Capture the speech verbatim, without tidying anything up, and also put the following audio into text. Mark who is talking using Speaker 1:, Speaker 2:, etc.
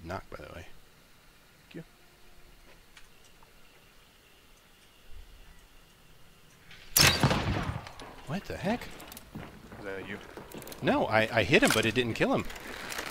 Speaker 1: knock, by the way.
Speaker 2: Thank you.
Speaker 1: What the heck?
Speaker 2: Is that you?
Speaker 1: No, I, I hit him, but it didn't kill him.